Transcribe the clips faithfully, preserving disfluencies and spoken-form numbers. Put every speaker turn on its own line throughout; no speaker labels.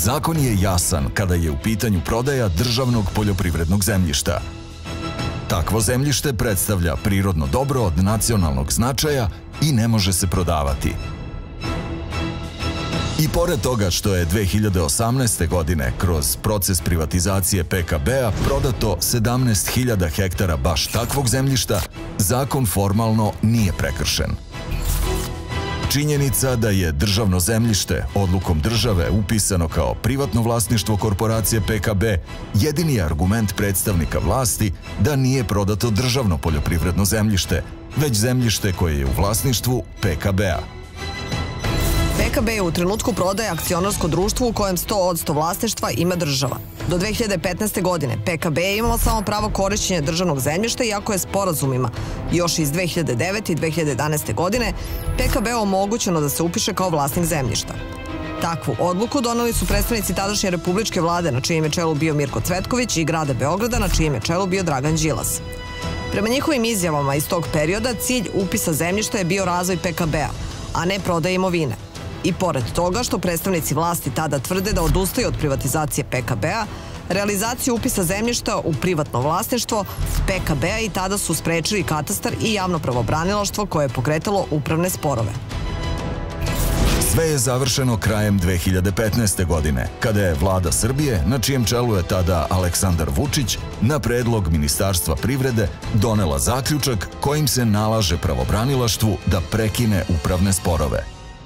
Zakon je jasan kada je u pitanju prodaja državnog poljoprivrednog zemljišta. Takvo zemljište predstavlja prirodno dobro od nacionalnog značaja i ne može se prodavati. I pored toga što je dve hiljade osamnaeste. godine kroz proces privatizacije P K B-a prodato sedamnaest hiljada hektara baš takvog zemljišta, zakon formalno nije prekršen. Činjenica da je državno zemljište odlukom države upisano kao privatno vlasništvo korporacije P K B jedini je argument predstavnika vlasti da nije prodato državno poljoprivredno zemljište, već zemljište koje je u vlasništvu P K B-a.
P K B je u trenutku prodaje akcionarsko društvo u kojem sto posto vlasništva ima država. Do dve hiljade petnaeste. godine P K B je imala samo pravo korišćenja državnog zemljišta, iako je sporazumima još iz dve hiljade devete. i dve hiljade jedanaeste. godine P K B omogućeno da se upiše kao vlasnik zemljišta. Takvu odluku doneli su predstavnici tadašnje republičke vlade, na čijem je čelu bio Mirko Cvetković, i grada Beograda, na čijem je čelu bio Dragan Đilas. Prema njihovim izjavama iz tog perioda, cilj upisa zemljišta je bio razvoj P K B-a, a ne prodaja imovine. I pored toga što predstavnici vlasti tada tvrde da odustaju od privatizacije P K B-a, realizaciju upisa zemljišta u privatno vlasništvo P K B-a i tada su sprečili katastar i javno pravobranilaštvo koje je pokretalo upravne sporove.
Sve je završeno krajem dve hiljade petnaeste. godine, kada je vlada Srbije, na čijem čelu je tada Aleksandar Vučić, na predlog Ministarstva privrede donela zaključak kojim se nalaže pravobranilaštvu da prekine upravne sporove.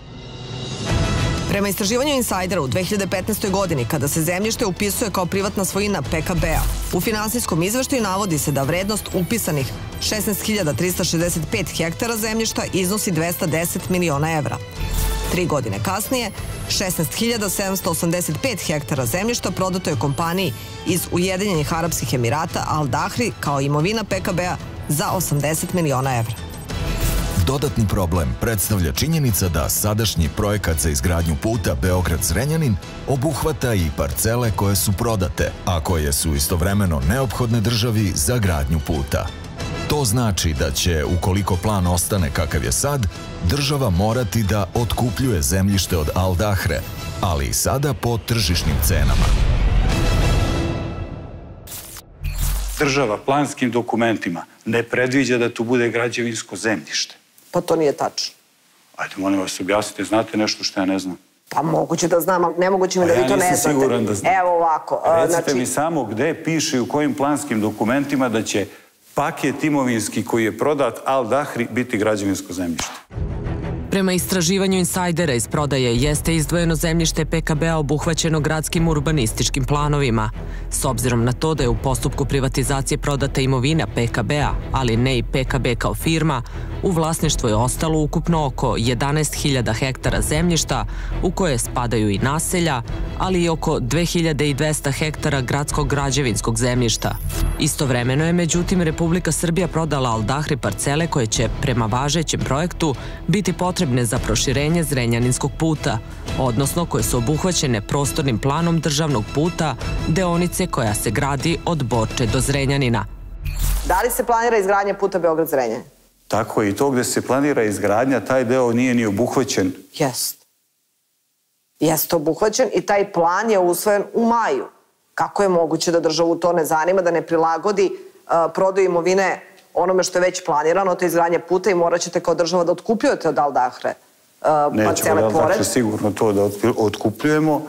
Prema istraživanju Insajdera u dve hiljade petnaestoj. godini, kada se zemljište upisuje kao privatna svojina P K B-a, u finansijskom izveštaju navodi se da vrednost upisanih šesnaest hiljada trista šezdeset pet hektara zemljišta iznosi dvesta deset miliona evra. Tri godine kasnije, šesnaest hiljada sedamsto osamdeset pet hektara zemljišta prodato je kompaniji iz Ujedinjenih Arapskih Emirata Al Dahri kao imovina P K B-a za osamdeset miliona evra.
Dodatni problem predstavlja činjenica da sadašnji projekat za izgradnju puta Beograd-Zrenjanin obuhvata i parcele koje su prodate, a koje su istovremeno neophodne državi za gradnju puta. To znači da će, ukoliko plan ostane kakav je sad, država morati da otkupljuje zemljište od Al Dahre, ali i sada po tržišnim cenama.
Država planskim dokumentima ne predviđa da tu bude građevinsko zemljište.
Pa to nije tačno.
Ajde, molim vas, objasnite, znate nešto što ja ne znam?
Pa moguće da znam, ali nemoguće mi da vi to ne znate.
Ja nisam siguran da znam.
Evo ovako.
Recite mi samo gde piše i u kojim planskim dokumentima da će paket imovinski koji je prodat Al Dahri biti građevinsko zemljište.
Prema istraživanju Insajdera iz prodaje jeste izdvojeno zemljište P K B-a obuhvaćeno gradskim urbanističkim planovima. S obzirom na to da je u postupku privatizacije prodata imovina P K B-a, ali ne i P K B kao firma, u vlasništvu je ostalo ukupno oko jedanaest hiljada hektara zemljišta u koje spadaju i naselja, ali i oko dve hiljade dvesta hektara gradskog građevinskog zemljišta. Istovremeno je, međutim, Republika Srbija prodala Al Dahri parcele koje će, prema važećem projektu, biti potrebne za proširenje Zrenjaninskog puta, odnosno koje su obuhvaćene prostornim planom državnog puta, deonice koja se gradi od Borče do Zrenjanina.
Da li se planira izgradnja puta Beograd-Zrenjanin?
Tako je, i to gde se planira izgradnja, taj deo nije ni obuhvaćen.
Jest. Jeste obuhvaćen i taj plan je usvojen u maju. Kako je moguće da državu to ne zanima, da ne prilagodi prodaju imovine onome što je već planirano, to je izgradnja puta, i morat ćete kao država da otkupljujete od Al Dahre parcele pored?
Nećemo od Al Dahre sigurno to da otkupljujemo.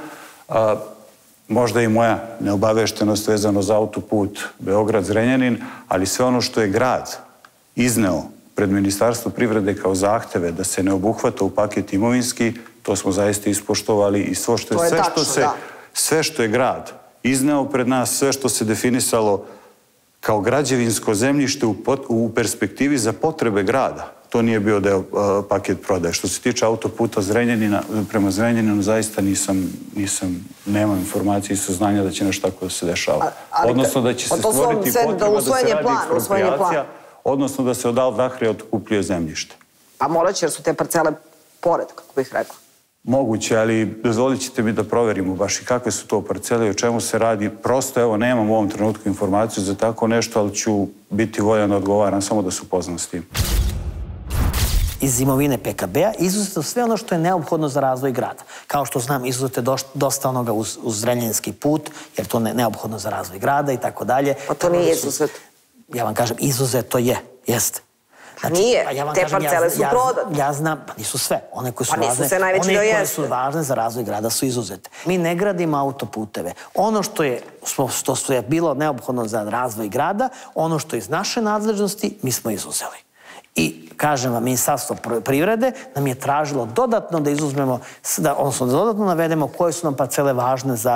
Možda i moja neobaveštenost vezano za autoput Beograd-Zrenjanin, ali sve ono što je grad izneo pred Ministarstvo privrede kao zahteve da se ne obuhvata u paket imovinski, to smo zaista ispoštovali i sve što je, sve što se, sve što je grad izneo pred nas, sve što se definisalo kao građevinsko zemljište u perspektivi za potrebe grada. To nije bio deo paket prodaje. Što se tiče autoputa Zrenjanina, prema Zrenjaninu, zaista nisam, nisam, nemam informacije i saznanja da će nešto tako da se dešava. Odnosno da će se stvoriti potreba da se radi eksproprijacija, odnosno da se od Al Dahre otkupljuje zemljište.
A morat će, jer su te parcele pored, kako bih rekao.
Moguće, ali dozvolit ćete mi da proverimo baš i kakve su to parcele i o čemu se radi. Prosto, evo, nemam u ovom trenutku informaciju za tako nešto, ali ću biti voljan da odgovaram, samo da se upoznam s tim.
iz imovine P K B-a, izuzeto sve ono što je neophodno za razvoj grada. Kao što znam, izuzete dosta onoga uz Zrenjaninski put, jer to je neophodno za razvoj grada i tako dalje.
Pa to nije izuzet.
Ja vam kažem, izuzeto je, jeste.
Nije, te parcele su prodate.
Ja znam, pa nisu sve. One koje su
važne, one koje
su važne za razvoj grada su izuzete. Mi ne gradimo autoputeve. Ono što je, što je bilo neophodno za razvoj grada, ono što je iz naše nadležnosti, mi smo izuzeli. I, kažem vam, Ministarstvo privrede nam je tražilo dodatno da izuzmemo, odnosno da dodatno navedemo koje su nam parcele važne za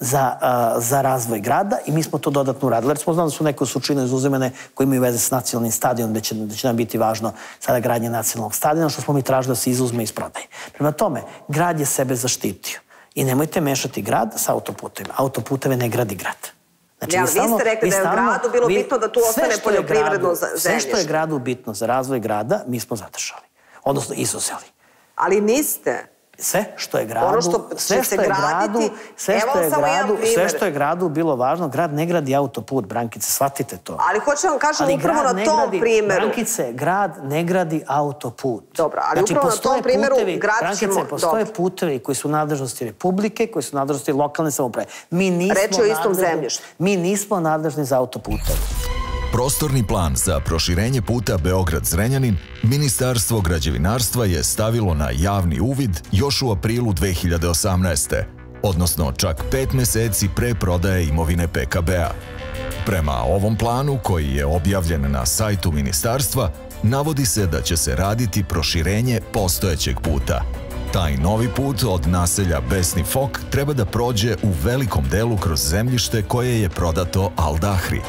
za razvoj grada i mi smo to dodatno uradili. Jer smo znali da su neke u Surčinu izuzimene koji imaju veze s nacionalnim stadionom, da će nam biti važno sada gradnje nacionalnog stadiona, što smo mi tražili da se izuzme iz prodaje. Prema tome, grad je sebe zaštitio. I nemojte mešati grad sa autoputevima. Autoputeve ne gradi grad.
Ja, vi ste rekli da je u gradu bilo bitno da tu ostane poljoprivredno zemljište.
Sve što je gradu bitno za razvoj grada, mi smo zadržali. Odnosno, izuzeli.
Ali niste...
Sve što je gradu, sve što je gradu, sve što je gradu, sve što je gradu bilo važno, grad ne gradi autoput, Brankice, shvatite to.
Ali hoću vam kažem upravo na tom primjeru.
Brankice, grad ne gradi autoput.
Dobro, ali upravo na tom primjeru grad ćemo...
Brankice, postoje putevi koji su u nadležnosti Republike, koji su u nadležnosti lokalne samouprave.
Reč je o istom zemljištu.
Mi nismo nadležni za autoputeve.
Prostorni plan za proširenje puta Beograd-Zrenjanin Ministarstvo građevinarstva je stavilo na javni uvid još u aprilu dve hiljade osamnaeste. odnosno čak pet meseci pre prodaje imovine P K B-a. Prema ovom planu, koji je objavljen na sajtu ministarstva, navodi se da će se raditi proširenje postojećeg puta. Taj novi put od naselja Besni Fok treba da prođe u velikom delu kroz zemljište koje je prodato Al Dahri.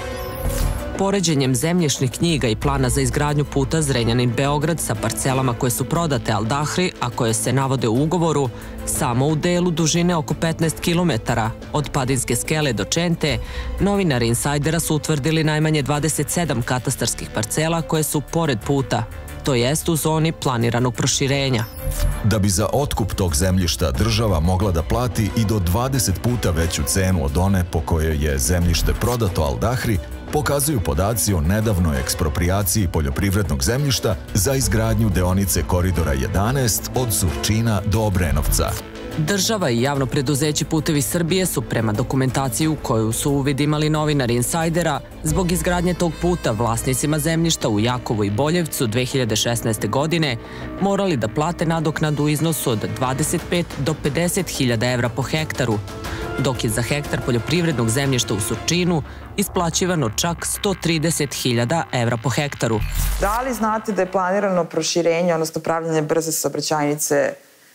Poređenjem zemljišnih knjiga i plana za izgradnju puta Zrenjanin-Beograd sa parcelama koje su prodate Al Dahri, a koje se navode u ugovoru, samo u delu dužine oko petnaest kilometara, od Padinske skele do Čente, novinari Insajdera su utvrdili najmanje dvadeset sedam katastarskih parcela koje su pored puta, to jest u zoni planiranog proširenja.
Da bi za otkup tog zemljišta država mogla da plati i do dvadeset puta veću cenu od one po kojoj je zemljište prodato Al Dahri, pokazuju podaci o nedavnoj eksproprijaciji poljoprivrednog zemljišta za izgradnju deonice Koridora jedanaest od Surčina do Obrenovca.
Država i javno preduzeće Putevi Srbije su prema dokumentaciji u koju su uvid imali novinari Insajdera zbog izgradnje tog puta vlasnicima zemljišta u Jakovu i Boljevcu dve hiljade šesnaeste. godine morali da plate nadoknadu u iznosu od dvadeset pet do pedeset hiljada evra po hektaru, dok je za hektar poljoprivrednog zemljišta u Surčinu isplaćivano čak sto trideset hiljada evra po hektaru.
Da li znate da je planirano proširenje, odnosno pravljenje brze saobraćajnice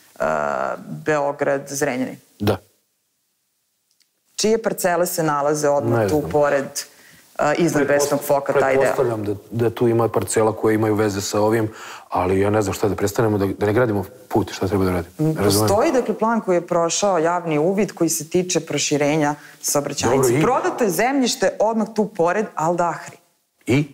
Beograd-Zrenjanin?
Da.
Čije parcele se nalaze odmah tu pored iznad Besnog Foka, taj deo?
Pretpostavljam da tu ima parcela koje imaju veze sa ovim, ali ja ne znam šta da prestanemo, da ne gradimo put, šta treba da radimo.
Postoji dakle plan koji je prošao javni uvid koji se tiče proširenja saobraćajnice. Prodato je zemljište odmah tu pored Al Dahri.
I?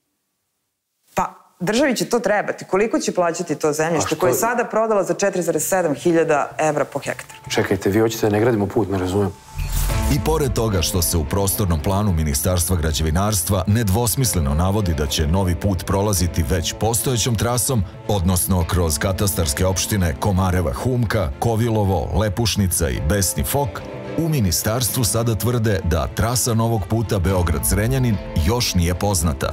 Pa, državi će to trebati. Koliko će plaćati to zemljište koje je sada prodala za četiri zarez sedam hiljada evra po hektaru?
Čekajte, vi hoćete da ne gradimo put, ne razumem.
I pored toga što se u prostornom planu Ministarstva građevinarstva nedvosmisleno navodi da će novi put prolaziti već postojećom trasom, odnosno kroz katastarske opštine Komareva Humka, Kovilovo, Lepušnica i Besni Fok, u ministarstvu sada tvrde da trasa novog puta Beograd-Zrenjanin još nije poznata.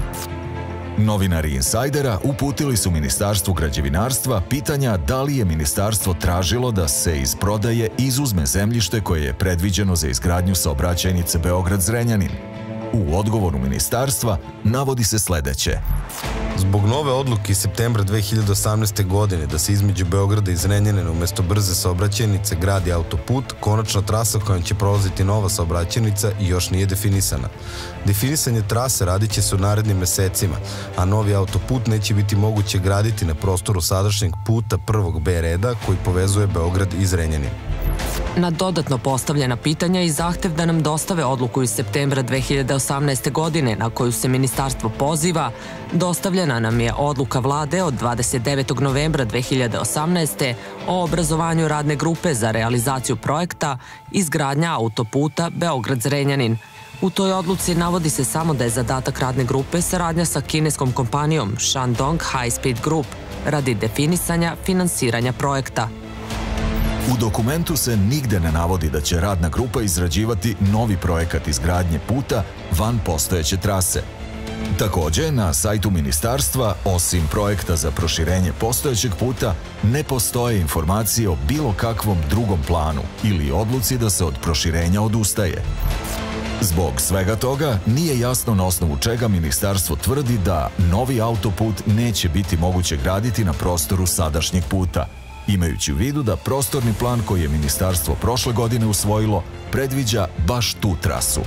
Novinari Insajdera uputili su Ministarstvu građevinarstva pitanja da li je ministarstvo tražilo da se iz prodaje izuzme zemljište koje je predviđeno za izgradnju saobraćajnice Beograd-Zrenjanin. U odgovoru ministarstva navodi se sledeće.
Zbog nove odluke iz septembra dve hiljade osamnaeste. godine da se između Beograda i Zrenjanina umesto brze saobraćajnice gradi autoput, konačna trasa kojom će prolaziti nova saobraćajnica još nije definisana. Definisanje trase radit će se u narednim mesecima, a novi autoput neće biti moguće graditi na prostoru sadašnjeg puta prvog B reda koji povezuje Beograd i Zrenjanin.
Na dodatno postavljena pitanja i zahtev da nam dostave odluku iz septembra dve hiljade osamnaeste. godine na koju se ministarstvo poziva, dostavljena nam je odluka vlade od dvadeset devetog novembra dve hiljade osamnaeste. o obrazovanju radne grupe za realizaciju projekta izgradnja autoputa Beograd-Zrenjanin. U toj odluci navodi se samo da je zadatak radne grupe saradnja sa kineskom kompanijom Shandong High Speed Group, radi definisanja finansiranja projekta.
U dokumentu se nigde ne navodi da će radna grupa izrađivati novi projekat izgradnje puta van postojeće trase. Takođe, na sajtu ministarstva, osim projekta za proširenje postojećeg puta, ne postoje informacije o bilo kakvom drugom planu ili odluci da se od proširenja odustaje. Zbog svega toga, nije jasno na osnovu čega ministarstvo tvrdi da novi autoput neće biti moguće graditi na prostoru sadašnjeg puta, imajući u vidu da prostorni plan koji je ministarstvo prošle godine usvojilo predviđa baš tu trasu.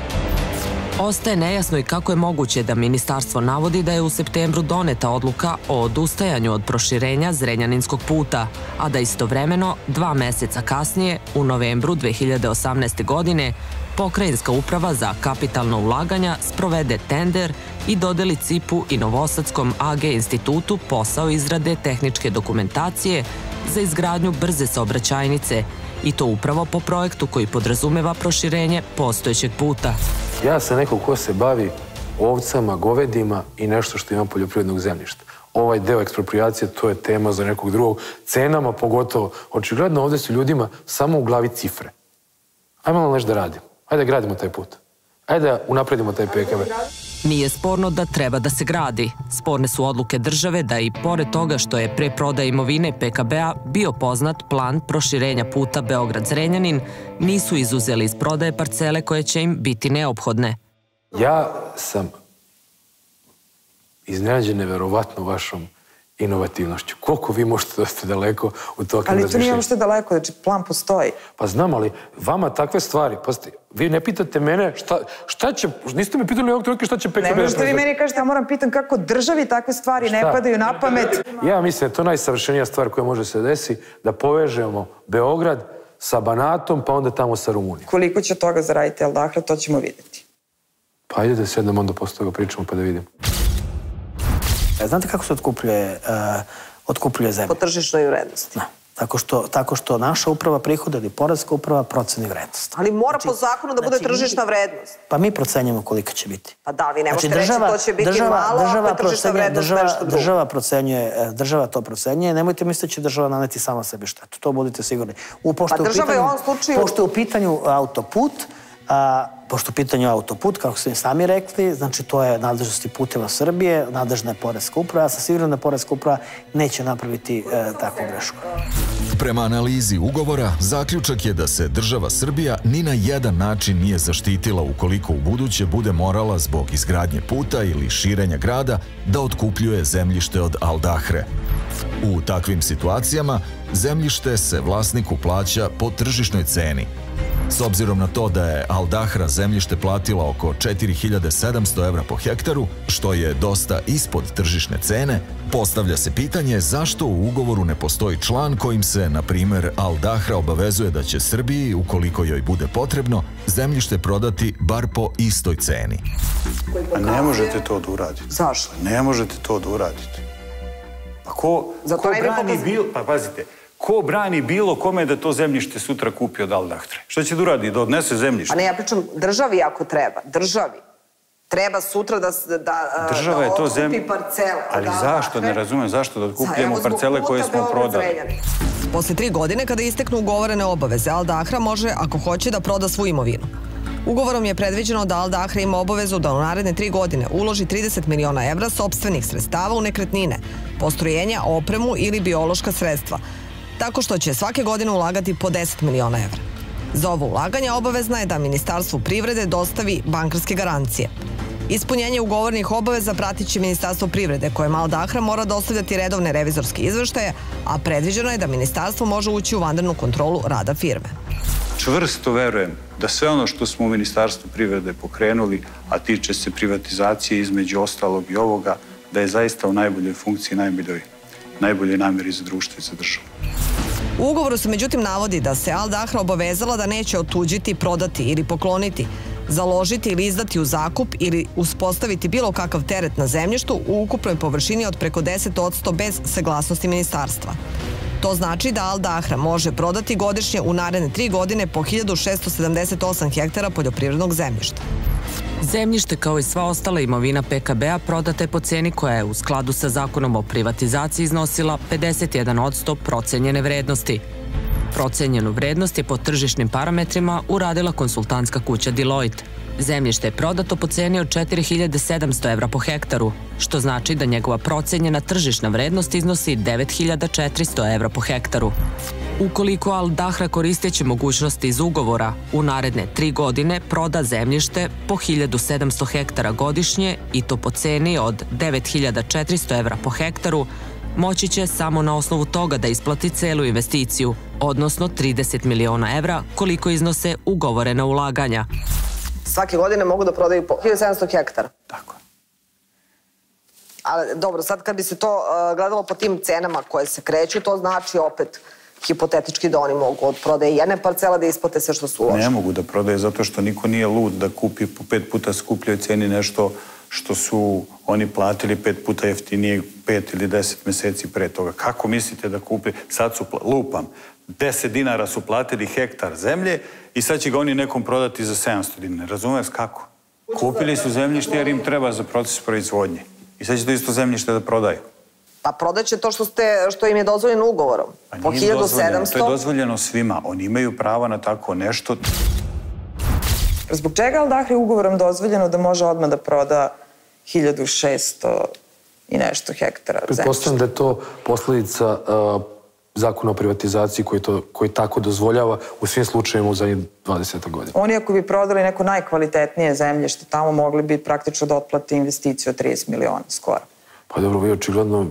Ostaje nejasno i kako je moguće da ministarstvo navodi da je u septembru doneta odluka o odustajanju od proširenja Zrenjaninskog puta, a da istovremeno, dva meseca kasnije, u novembru dve hiljade osamnaeste. godine, Pokrajinska uprava za kapitalna ulaganja sprovede tender i dodeli C I P-u i Novosadskom A G institutu posao izrade tehničke dokumentacije za izgradnju brze saobraćajnice, i to upravo po projektu koji podrazumeva proširenje postojećeg puta.
Ja sam neko ko se bavi ovcama, govedima i nešto što ima poljoprivrednog zemljišta. Ovaj deo ekspropriacije, to je tema za nekog drugog. Cenama pogotovo. Očigledno ovde su ljudima samo u glavi cifre. Ajmo malo nešto da radimo. Ajde da gradimo taj put. Ajde da unapredimo taj P K B.
Nije sporno da treba da se gradi. Sporne su odluke države da i pored toga što je pre prodaje imovine P K B-a bio poznat plan proširenja puta Beograd-Zrenjanin, nisu izuzeli iz prodaje parcele koje će im biti neophodne.
Ja sam iznenađen neverovatno vašom inovativnošću. Koliko vi možete da ste daleko u tokim razmišljenju?
Ali to nije uopšte daleko, znači plan postoji.
Pa znam, ali vama takve stvari, pa ste, vi ne pitate mene šta će, niste me pitali ovog trenutka šta će P K B...
Ne možete vi meni kažete, ja moram pitan kako državi takve stvari ne padaju na pamet.
Ja mislim da je to najsavršenija stvar koja može se desi, da povežemo Beograd sa Banatom, pa onda tamo sa Rumunijom.
Koliko će toga zaraditi Al Dahra, to ćemo vidjeti.
Pa ajde da sednemo onda posle toga pričamo pa da vidimo.
Znate kako se otkupljuje, uh, otkupljuje zemlja?
Po tržišnoj vrednosti.
Da. Tako što, tako što naša uprava prihoda ili poreska uprava proceni vrednost.
Ali mora
znači,
po zakonu da bude
znači,
tržišna vrednost.
Pa mi procenjujemo kolika će biti.
Pa da, vi ne možete
znači, država,
reći to će biti
država,
malo,
država
ako je tržišna vrednost
država,
nešto drugo.
Država, procenjuje, država to procenjuje. Nemojte misliti da će država naneti sama sebi štetu. To budite sigurni. U,
pa država je u ovom slučaju...
Pošto je u pitanju autoput, a, pošto u pitanju autoput, kako ste sami rekli, znači to je nadležnosti Puteva Srbije, nadležna je poreska uprava. Ja sam siguran da poreska uprava neće napraviti e, takvu grešku.
Prema analizi ugovora, zaključak je da se država Srbija ni na jedan način nije zaštitila ukoliko u buduće bude morala zbog izgradnje puta ili širenja grada da otkupljuje zemljište od Al Dahre. U takvim situacijama, zemljište se vlasniku plaća po tržišnoj ceni. S obzirom na to da je Al Dahra zemljište platila oko četiri hiljade sedamsto evra po hektaru, što je dosta ispod tržišne cene, postavlja se pitanje zašto u ugovoru ne postoji član kojim se, na primer, Al Dahra obavezuje da će Srbiji, ukoliko joj bude potrebno, zemljište prodati bar po istoj ceni.
A ne možete to da uradite.
Zašto?
Ne možete to da uradite. Pa ko, ko brani bilo... Pa pazite, ko brani bilo kome da to zemljište sutra kupi od Al Dahre? Što će da uradi? Da odnese zemljište?
A ne, ja pričam državi ako treba. Državi. Treba sutra da, da,
država je
da
to
otkupi
zemlje...
parcele.
Ali zašto? Ne razumem. Zašto da otkupljamo parcele koje smo prodali?
Posle tri godine, kada isteknu ugovorene obaveze, Al Dahra može, ako hoće, da proda svu imovinu. Ugovorom je predviđeno da Al Dahra ima obavezu da u naredne tri godine uloži trideset miliona evra sopstvenih sredstava u nekretnine, postrojenja, opremu ili biološka sredstva, tako što će svake godine ulagati po deset miliona evra. Za ovo ulaganje obavezna je da Ministarstvu privrede dostavi bankarske garancije. Ispunjenje ugovornih obaveza pratit će Ministarstvo privrede, koje Al Dahra mora dostavljati redovne revizorske izveštaje, a predviđeno je da Ministarstvo može ući u vanrednu kontrolu rada firme.
Čvrsto verujem da sve ono što smo u Ministarstvu privrede pokrenuli, a tiče se privatizacije između ostalog i ovoga, da je zaista u najboljoj funkciji, najboljoj, najboljoj nameri za društvo i za državu.
U ugovoru se međutim navodi da se Al Dahra obavezala da neće otuđiti, prodati ili pokloniti, založiti ili izdati u zakup ili uspostaviti bilo kakav teret na zemljištu u ukupnoj površini od preko deset posto bez saglasnosti ministarstva. To znači da Al Dahra može prodati godišnje u naredne tri godine po hiljadu šesto sedamdeset osam hektara poljoprivrednog zemljišta.
Zemljište kao i sva ostala imovina P K B-a prodata je po ceni koja je u skladu sa zakonom o privatizaciji iznosila pedeset jedan posto procenjene vrednosti. Procenjenu vrednost je po tržišnim parametrima uradila konsultantska kuća Deloitte. Zemljište je prodato po ceni od četiri hiljade sedamsto evra po hektaru, što znači da njegova procenjena tržišna vrednost iznosi devet hiljada četiristo evra po hektaru. Ukoliko Al Dahra koristeći mogućnosti iz ugovora u naredne tri godine proda zemljište po hiljadu sedamsto hektara godišnje i to po ceni od devet hiljada četiristo evra po hektaru, moći će samo na osnovu toga da isplati celu investiciju, odnosno trideset miliona evra koliko iznose ugovorena ulaganja.
Svake godine mogu da prodaju po hiljadu sedamsto hektara.
Tako.
Ali dobro, sad kad bi se to gledalo po tim cenama koje se kreću, to znači opet hipotetički da oni mogu od prodaje jedne parcela da isplate sve što su uložili.
Ne mogu da prodaje zato što niko nije lud da kupi po pet puta skupljoj ceni nešto što su oni platili pet puta jeftinije pet ili deset meseci pre toga. Kako mislite da kupi? Sad su, lupam, deset dinara su platili hektar zemlje i sad će ga oni nekom prodati za sedamsto dinara. Razumeš kako? Kupili su zemljište jer im treba za proces proizvodnje. I sad će to isto zemljište da prodaju.
Pa prodaće to što, ste, što im je dozvoljeno ugovorom. Po hiljadu sedamsto.
To je dozvoljeno svima. Oni imaju prava na tako nešto.
Zbog čega Al Dahri ugovorom dozvoljeno da može odmah da proda hiljadu šesto i nešto hektara zemljišta?
Pretpostavljam da je to posledica uh, zakona o privatizaciji koji, to, koji tako dozvoljava u svim slučajima u zadnjih dvadeset godina.
Oni ako bi prodali neko najkvalitetnije zemljište, tamo mogli bi praktično da otplati investiciju od trideset miliona skoro.
Pa dobro, vi očigledno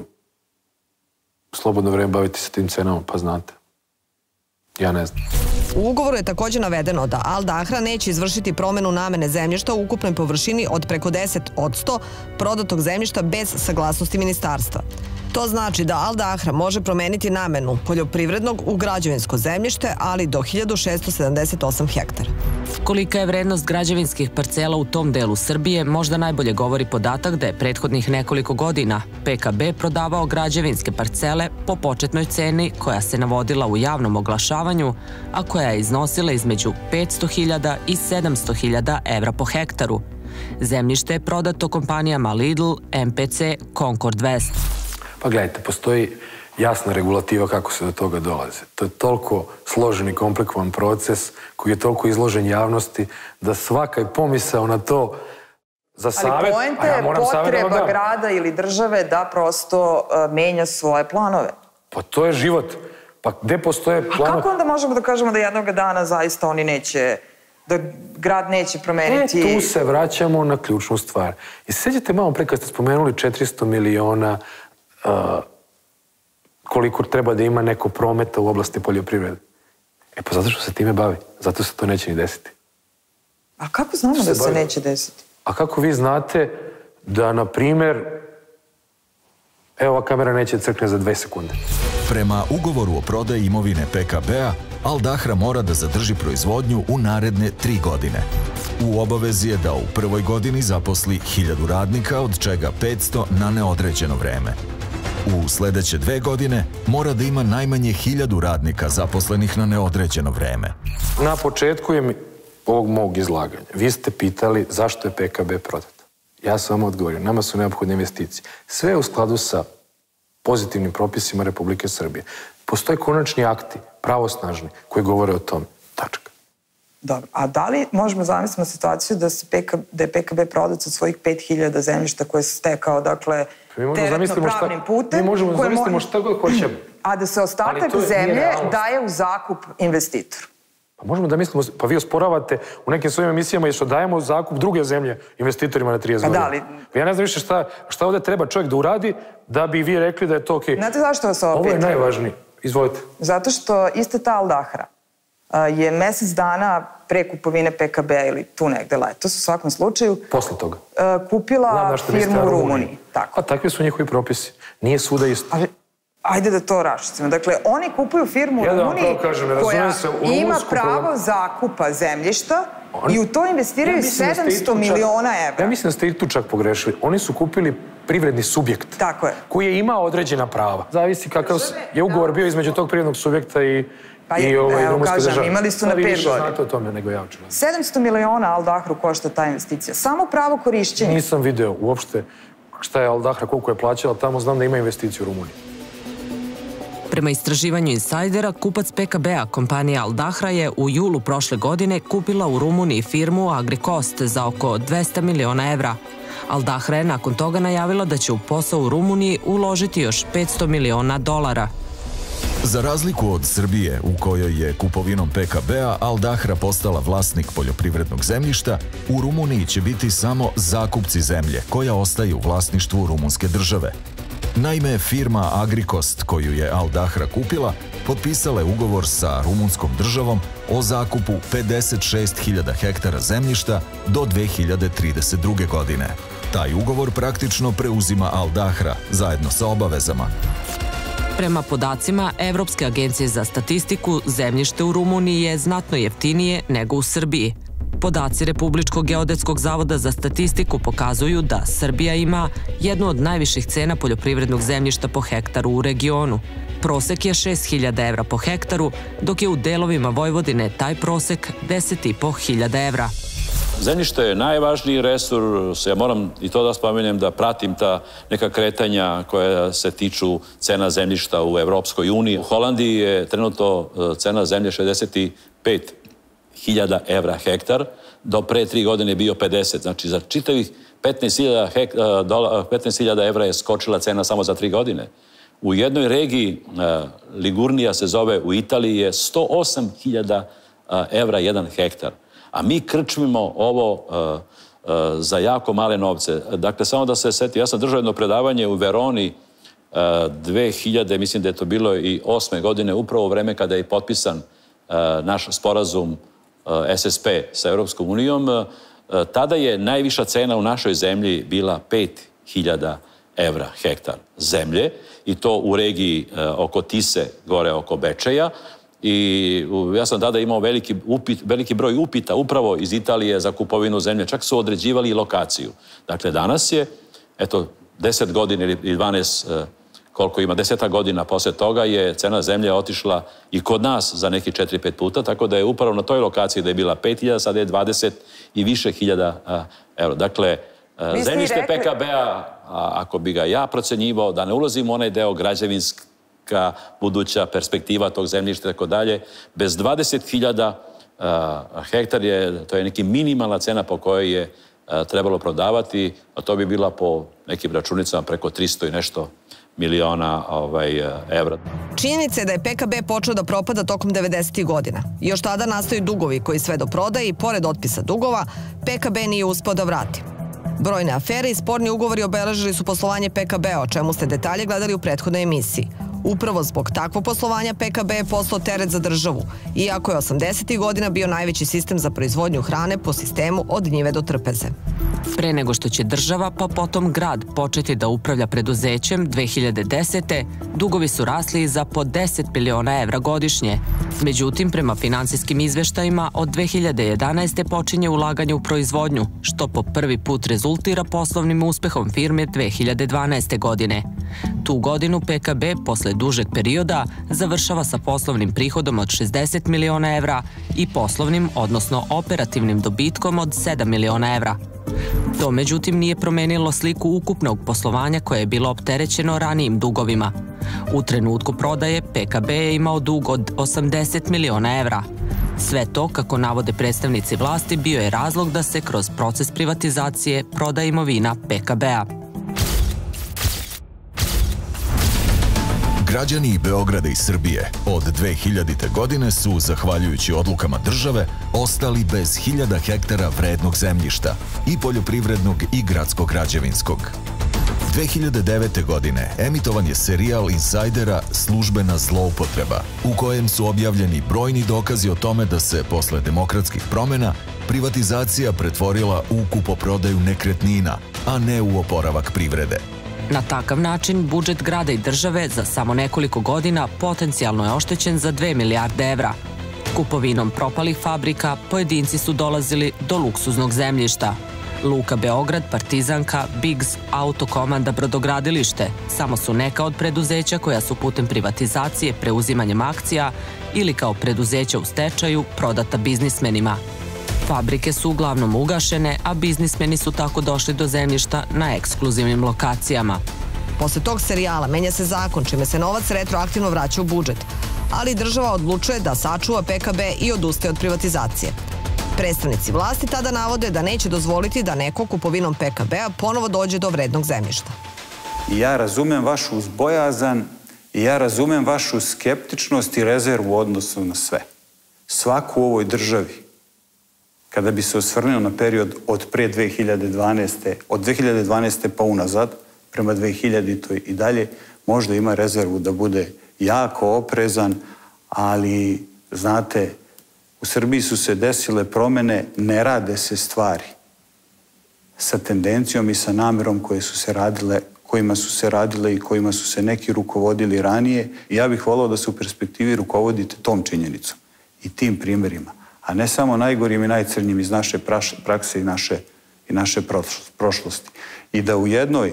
slobodno vreme baviti se tim cenama, pa znate. Ja ne znam.
U ugovoru je također navedeno da Al Dahra neće izvršiti promenu namene zemljišta u ukupnoj površini od preko deset posto prodatog zemljišta bez saglasnosti ministarstva. To znači da Al Dahra može promeniti namenu poljoprivrednog u građevinsko zemljište, ali do hiljadu šesto sedamdeset osam hektara.
Kolika je vrednost građevinskih parcela u tom delu Srbije, možda najbolje govori podatak da je prethodnih nekoliko godina P K B prodavao građevinske parcele po početnoj ceni koja se navodila u javnom oglašavanju, a koja je iznosila između petsto hiljada i sedamsto hiljada evra po hektaru. Zemljište je prodato kompanijama Lidl, M P C, Concord West.
Pa gledajte, postoji jasna regulativa kako se do toga dolaze. To je toliko složen i komplikovan proces koji je toliko izložen javnosti da svaka je pomisao na to za savjet...
Ali poenta je potreba grada ili države da prosto menja svoje planove.
Pa to je život. Pa gde postoje planove?
A kako onda možemo da kažemo da jednog dana zaista oni neće, da grad neće promeniti...
E, tu se vraćamo na ključnu stvar. I sjećate malo pre kad ste spomenuli četiristo miliona Uh, koliko treba da ima neko prometa u oblasti poljoprivrede. E pa zato što se time bavi. Zato se to neće ni desiti.
A kako znamo da se neće desiti?
A kako vi znate da, na primjer, evo ova kamera neće crkne za dve sekunde.
Prema ugovoru o prodaji imovine P K B-a, Al Dahra mora da zadrži proizvodnju u naredne tri godine. U obavezi je da u prvoj godini zaposli hiljadu radnika, od čega petsto na neodređeno vreme. U sledeće dve godine mora da ima najmanje hiljadu radnika zaposlenih na neodređeno vreme.
Na početku je ovog mog izlaganja vi ste pitali zašto je P K B prodat. Ja sam vam odgovorio, nama su neophodne investicije. Sve u skladu sa pozitivnim propisima Republike Srbije. Postoje konačni akti, pravosnažni, koji govore o tom. Tačka.
Dobro, a da li možemo zamisliti situaciju da, se P K, da je P K B prodat od svojih pet hiljada zemljišta koje se stekao, dakle, teretno-pravnim putem?
Mi možemo da zamislimo šta god hoćemo.
A da se ostatak zemlje daje u zakup investitoru?
Pa možemo da mislimo, pa vi osporavate u nekim svojim emisijama i što dajemo u zakup druge zemlje investitorima na trideset godina. Ja ne znam više šta, šta ovde treba čovjek da uradi da bi vi rekli da je to okej.
Znate zašto vas ovo pitam?
Ovo je najvažnije. Izvolite.
Zato što ista ta Al Dahra je mesec dana pre kupovine P K B ili tu negde letos, u svakom slučaju,
posle toga
kupila firmu u Rumuniji.
A takvi su njihovi propisi. Nije svuda isto.
Ajde da to raščistimo. Dakle, oni kupuju firmu u Rumuniji koja ima pravo zakupa zemljišta i u to investiraju sedamsto miliona evra.
Ja mislim da ste i tu čak pogrešili. Oni su kupili privredni subjekt koji je imao određena prava. Zavisi kakav je ugovor bio između tog privrednog subjekta i rumunske države.
Imali su na pet godina.
Vi više znate o tome nego ja očigledno.
sedamsto miliona Al Dahru košta ta investicija. Samo pravo korišćenje.
Nisam video uopšte šta je Al Dahra, koliko je plaćala tamo, znam da ima investiciju u Rumuniji.
Prema istraživanju insajdera, kupac P K B-a kompanija Al Dahra je u julu prošle godine kupila u Rumuniji firmu Agrikost za oko dvesta miliona evra. Al Dahra je nakon toga najavila da će u posao u Rumuniji uložiti još petsto miliona dolara.
Za razliku od Srbije, u kojoj je kupovinom P K B-a Al Dahra postala vlasnik poljoprivrednog zemljišta, u Rumuniji će biti samo zakupci zemlje, koja ostaje u vlasništvu rumunske države. Naime, firma Agrikost, koju je Al Dahra kupila, potpisala je ugovor sa rumunskom državom o zakupu pedeset šest hiljada hektara zemljišta do dve hiljade trideset druge. godine. Taj ugovor praktično preuzima Al Dahra, zajedno sa obavezama.
Prema podacima Evropske agencije za statistiku, zemljište u Rumuniji je znatno jeftinije nego u Srbiji. Podaci Republičkog geodetskog zavoda za statistiku pokazuju da Srbija ima jednu od najviših cena poljoprivrednog zemljišta po hektaru u regionu. Prosek je šest hiljada evra po hektaru, dok je u delovima Vojvodine taj prosek deset i po hiljada evra.
Zemljište je najvažniji resurs, ja moram i to da spomenem da pratim ta neka kretanja koja se tiču cena zemljišta u Evropskoj uniji. U Holandiji je trenutno cena zemlje šezdeset pet hiljada evra hektar, do pre tri godine je bio pedeset. Znači za čitavih petnaest hiljada evra je skočila cena samo za tri godine. U jednoj regiji, Ligurnija se zove, u Italiji je sto osam hiljada evra jedan hektar. A mi krčmimo ovo za jako male novce. Dakle, samo da se seti, ja sam držao jedno predavanje u Veroni dve hiljade, mislim da je to bilo i osme godine, upravo u vreme kada je potpisan naš sporazum S S P sa Europskom unijom. Tada je najviša cena u našoj zemlji bila pet hiljada evra hektar zemlje i to u regiji oko Tise, gore oko Bečeja. I ja sam tada imao veliki, upit, veliki broj upita upravo iz Italije za kupovinu zemlje. Čak su određivali i lokaciju. Dakle, danas je, eto, deset godina ili dvanaest, koliko ima, deseta godina posle toga je cena zemlje otišla i kod nas za neki četiri pet puta, tako da je upravo na toj lokaciji da je bila pet hiljada, sada je dvadeset i više hiljada eura. Dakle, zemljište P K B-a, ako bi ga ja procenjivao, da ne ulazim u onaj deo građevinski, buduća perspektiva tog zemljišta i tako dalje. Bez dvadeset hiljada hektar je, to je neki minimalna cena po kojoj je trebalo prodavati, a to bi bila po nekim računicama preko tristo i nešto miliona evra.
Činjenica je da je P K B počeo da propada tokom devedesetih godina. Još tada nastaju dugovi koji sve do prodaje i pored otpisa dugova, P K B nije uspeo da vrati. Brojne afere i sporni ugovori obeležili su poslovanje P K B-a, o čemu ste detalje gledali u prethodnoj emisiji. Upravo zbog takvog poslovanja P K B je postao teret za državu, iako je osamdesetih godina bio najveći sistem za proizvodnju hrane po sistemu od njive do trpeze.
Pre nego što će država, pa potom grad, početi da upravlja preduzećem dve hiljade desete. dugovi su rasli za po deset miliona evra godišnje. Međutim, prema finansijskim izveštajima, od dve hiljade jedanaeste. počinje ulaganje u proizvodnju, što po prvi put rezultira poslovnim uspehom firme dve hiljade dvanaeste. godine. Tu godinu P K B, posle dužeg perioda, završava sa poslovnim prihodom od šezdeset miliona evra i poslovnim, odnosno operativnim dobitkom od sedam miliona evra. To, međutim, nije promenilo sliku ukupnog poslovanja koje je bilo opterećeno ranijim dugovima. U trenutku prodaje P K B je imao dug od osamdeset miliona evra. Sve to, kako navode predstavnici vlasti, bio je razlog da se kroz proces privatizacije proda imovina P K B-a.
Građani Beograda i Srbije od dve hiljadite. godine su, zahvaljujući odlukama države, ostali bez hiljada hektara vrednog zemljišta, i poljoprivrednog i gradskog građevinskog. dve hiljade devete. godine emitovan je serijal insajdera Službena zloupotreba, u kojem su objavljeni brojni dokazi o tome da se, posle demokratskih promena, privatizacija pretvorila u kupoprodaju nekretnina, a ne u oporavak privrede.
Na takav način, budžet grada i države za samo nekoliko godina potencijalno je oštećen za dve milijarde evra. Kupovinom propalih fabrika, pojedinci su dolazili do luksuznog zemljišta. Luka Beograd, Partizanka, Bigs, Autokomanda, Brodogradilište samo su neka od preduzeća koja su putem privatizacije, preuzimanjem akcija ili kao preduzeća u stečaju prodata biznismenima. Fabrike su uglavnom ugašene, a biznismeni su tako došli do zemljišta na ekskluzivnim lokacijama.
Posle tog serijala menja se zakon, čime se novac retroaktivno vraća u budžet, ali država odlučuje da sačuva P K B i odustaje od privatizacije. Predstavnici vlasti tada navode da neće dozvoliti da neko kupovinom P K B-a ponovo dođe do vrednog zemljišta.
Ja razumem vašu uzbojazan i ja razumem vašu skeptičnost i rezervu u odnosu na sve. Svako u ovoj državi, kada bi se osvrnuo na period od pre dve hiljade dvanaeste. od dve hiljade dvanaeste pa unazad, prema dve hiljaditoj i dalje, možda ima rezervu da bude jako oprezan, ali, znate, u Srbiji su se desile promene, ne rade se stvari sa tendencijom i sa namerom koje su se radile, kojima su se radile i kojima su se neki rukovodili ranije. I ja bih volao da se u perspektivi rukovodite tom činjenicom i tim primjerima, a ne samo najgorim i najcrnjim iz naše prakse i naše, i naše prošlosti. I da u jednoj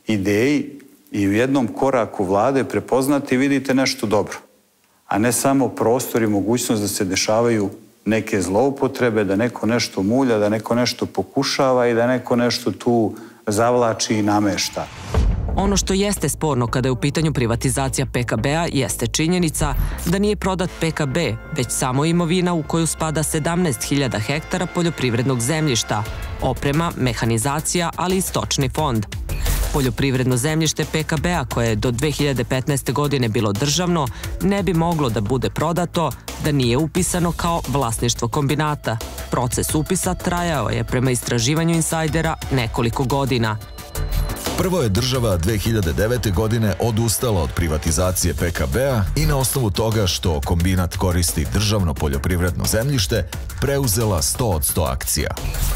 ideji i u jednom koraku vlade prepoznate i vidite nešto dobro, a ne samo prostor i mogućnost da se dešavaju neke zloupotrebe, da neko nešto mulja, da neko nešto pokušava i da neko nešto tu zavlači i namešta.
Ono što jeste sporno kada je u pitanju privatizacija P K B-a jeste činjenica da nije prodat P K B, već samo imovina u koju spada sedamnaest hiljada hektara poljoprivrednog zemljišta, oprema, mehanizacija, ali i stočni fond. Poljoprivredno zemljište P K B-a koje je do dve hiljade petnaeste. godine bilo državno ne bi moglo da bude prodato da nije upisano kao vlasništvo kombinata. Proces upisa trajao je prema istraživanju insajdera nekoliko godina.
Prvo je država dve hiljade devete. godine odustala od privatizacije P K B-a i na osnovu toga što kombinat koristi državno poljoprivredno zemljište preuzela sto od sto akcija.